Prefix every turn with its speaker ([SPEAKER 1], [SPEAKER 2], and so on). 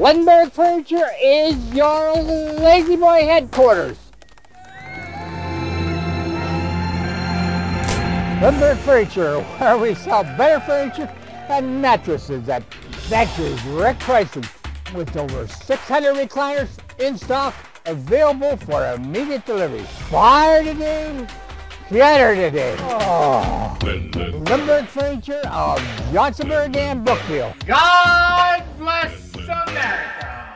[SPEAKER 1] Lindberg Furniture is your lazy boy headquarters. Lindberg Furniture, where we sell better furniture and mattresses at factory direct prices, with over 600 recliners in stock, available for immediate delivery. Fire today, shatter today. Oh. Lindberg Furniture of Johnsonburg and Brookfield.
[SPEAKER 2] God bless America.